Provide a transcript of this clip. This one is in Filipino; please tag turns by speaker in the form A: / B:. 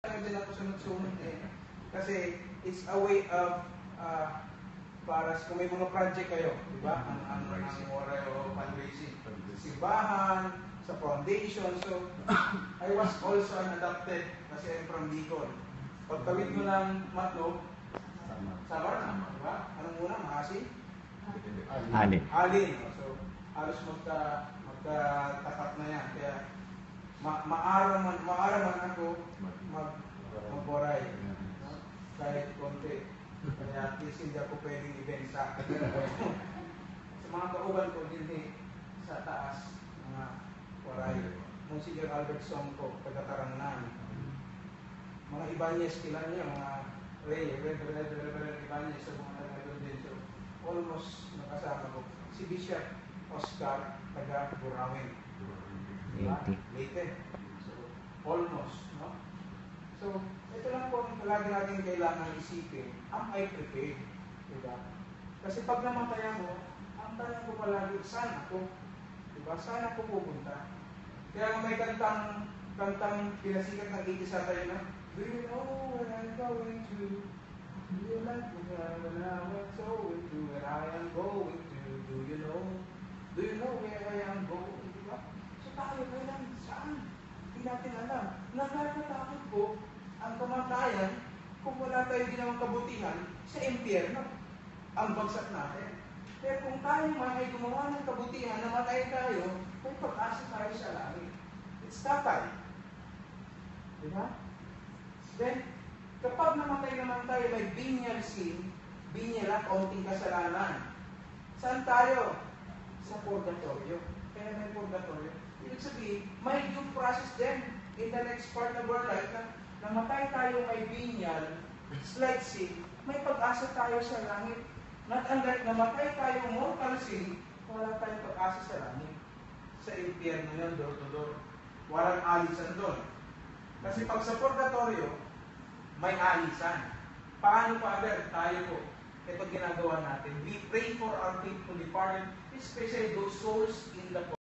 A: Din ako sunod-sunod eh. Kasi it's a way of para kung may mga project kayo, di ba? Ang Oreo fundraising. Simbahan, sa foundation. So, I was also an adopted kasi I'm from Bicol. Pagtawid mo ng Matnog, Samar na, di ba? Anong muna? Mahasi?
B: Alin.
A: Alin. So, halos magkatapat na yan. Kaya, maaraman ako magboray. Kahit konti. Kaya at least hindi ako pwedeng ibenta. Sa mga kauban ko din sa taas, mga boray. Monsignor Albert Songko, taga-Tarangnan. Mga Ibanez, kilala niya, mga Reverend Ibanez, sa mga taga-doon din. So, almost nakasama ko. Si Bishop Oscar, taga-Burawin. Leyte. So, almost, no? So, ito lang po ang lagi natin kailangan isipin. Am I prepared? Diba? Kasi pag namatayan mo, ang tanong ko palagi, saan ako? Diba? Saan ako pupunta? Kaya may kantang pinasikat ng 80 sa tayo na, do you know where I'm going to? Do you like me when I'm going to? Where I am going to? Do you know where I am going? Diba? So tayo kailan, saan? Hindi natin alam. Nakakatakot po ang kamatayan kung wala tayo ginawang kabutihan sa impyerno. Ang bagsak natin. Pero kung tayo man ay gumawa ng kabutihan, namatay tayo, may pag-asa tayo sa langit. It's tatay. Diba? Then, kapag namatay naman tayo, may venial sin, venial at konting kasalanan. Saan tayo? Sa purgatorio. Kaya may purgatorio. Ibig sabihin, may due process din in the next part of our life na namatay tayo may venial, slight sin, may pag-asa tayo sa langit. Not unlike namatay tayo mortal sin, wala tayong pag-asa sa langit. Sa impyerno yun, door to door. Walang alisan doon. Kasi pag sa purgatorio, may alisan. Paano, Father? Tayo po. Ito ginagawa natin. We pray for our faithful departed, especially those souls in the